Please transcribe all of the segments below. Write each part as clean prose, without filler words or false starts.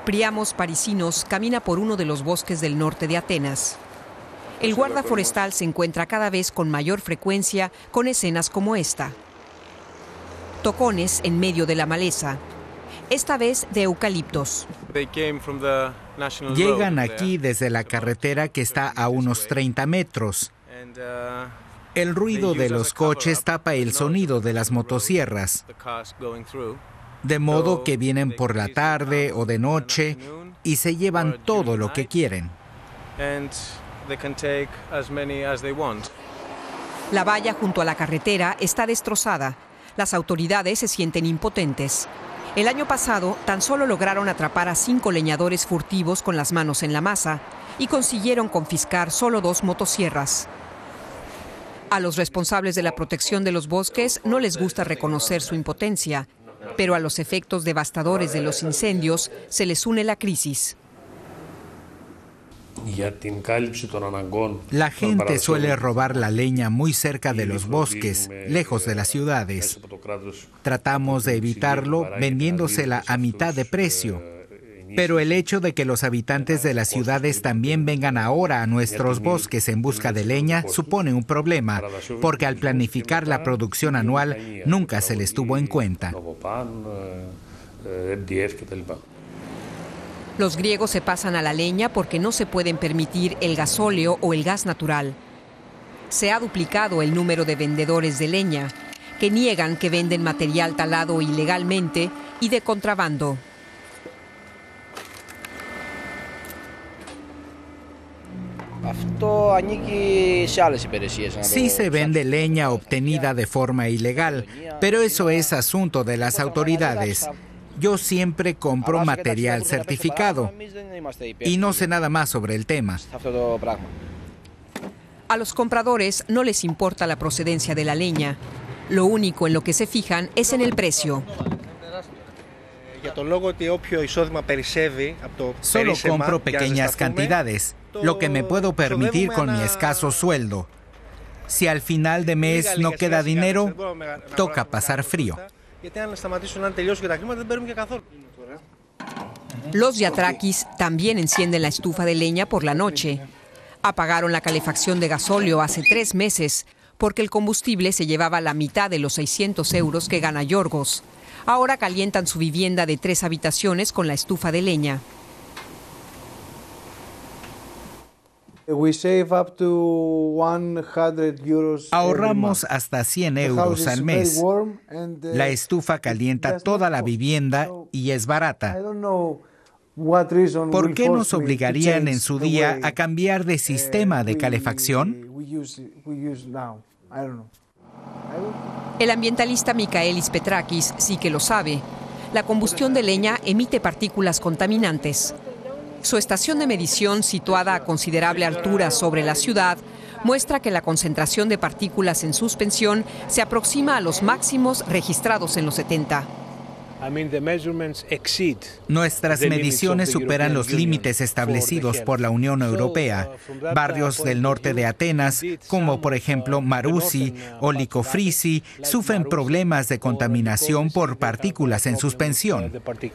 Priamos Parisinos camina por uno de los bosques del norte de Atenas. El guarda forestal se encuentra cada vez con mayor frecuencia con escenas como esta. Tocones en medio de la maleza, esta vez de eucaliptos. Llegan aquí desde la carretera que está a unos 30 metros. El ruido de los coches tapa el sonido de las motosierras, de modo que vienen por la tarde o de noche y se llevan todo lo que quieren. La valla junto a la carretera está destrozada. Las autoridades se sienten impotentes. El año pasado tan solo lograron atrapar a 5 leñadores furtivos con las manos en la masa y consiguieron confiscar solo 2 motosierras. A los responsables de la protección de los bosques no les gusta reconocer su impotencia, pero a los efectos devastadores de los incendios se les une la crisis. La gente suele robar la leña muy cerca de los bosques, lejos de las ciudades. Tratamos de evitarlo vendiéndosela a mitad de precio. Pero el hecho de que los habitantes de las ciudades también vengan ahora a nuestros bosques en busca de leña supone un problema, porque al planificar la producción anual nunca se les tuvo en cuenta. Los griegos se pasan a la leña porque no se pueden permitir el gasóleo o el gas natural. Se ha duplicado el número de vendedores de leña, que niegan que venden material talado ilegalmente y de contrabando. Sí se vende leña obtenida de forma ilegal, pero eso es asunto de las autoridades. Yo siempre compro material certificado y no sé nada más sobre el tema. A los compradores no les importa la procedencia de la leña. Lo único en lo que se fijan es en el precio. Solo compro pequeñas cantidades, lo que me puedo permitir con mi escaso sueldo. Si al final de mes no queda dinero, toca pasar frío. Los yatrakis también encienden la estufa de leña por la noche. Apagaron la calefacción de gasóleo hace 3 meses porque el combustible se llevaba la mitad de los 600 euros que gana Yorgos. Ahora calientan su vivienda de 3 habitaciones con la estufa de leña. Ahorramos hasta 100 euros al mes. La estufa calienta toda la vivienda y es barata. ¿Por qué nos obligarían en su día a cambiar de sistema de calefacción? El ambientalista Michaelis Petrakis sí que lo sabe. La combustión de leña emite partículas contaminantes. Su estación de medición, situada a considerable altura sobre la ciudad, muestra que la concentración de partículas en suspensión se aproxima a los máximos registrados en los 70. Nuestras mediciones superan los límites establecidos por la Unión Europea. Barrios del norte de Atenas, como por ejemplo Marousi o Likofrisi, sufren problemas de contaminación por partículas en suspensión.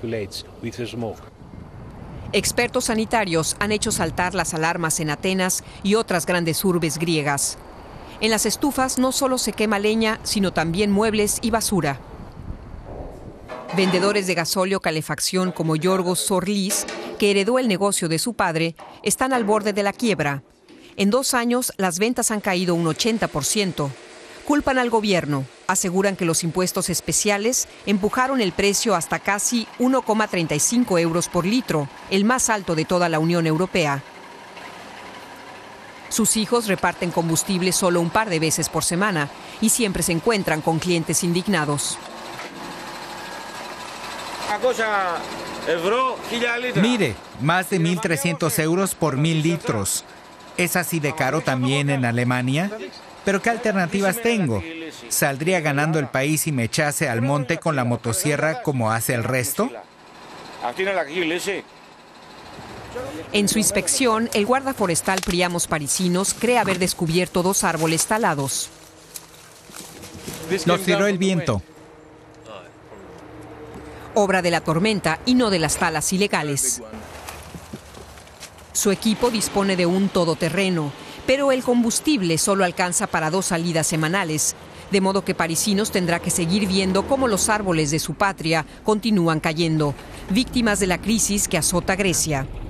Expertos sanitarios han hecho saltar las alarmas en Atenas y otras grandes urbes griegas. En las estufas no solo se quema leña, sino también muebles y basura. Vendedores de gasóleo calefacción como Yorgos Zorlis, que heredó el negocio de su padre, están al borde de la quiebra. En 2 años las ventas han caído un 80%. Culpan al gobierno. Aseguran que los impuestos especiales empujaron el precio hasta casi 1,35 euros por litro, el más alto de toda la Unión Europea. Sus hijos reparten combustible solo un par de veces por semana y siempre se encuentran con clientes indignados. Mire, más de 1.300 euros por 1.000 litros. ¿Es así de caro también en Alemania? ¿Pero qué alternativas tengo? ¿Saldría ganando el país si me echase al monte con la motosierra como hace el resto? En su inspección, el guarda forestal Priamos Parisinos cree haber descubierto 2 árboles talados. Los tiró el viento. obra de la tormenta y no de las talas ilegales. Su equipo dispone de un todoterreno, pero el combustible solo alcanza para 2 salidas semanales, de modo que Parisinos tendrá que seguir viendo cómo los árboles de su patria continúan cayendo, víctimas de la crisis que azota Grecia.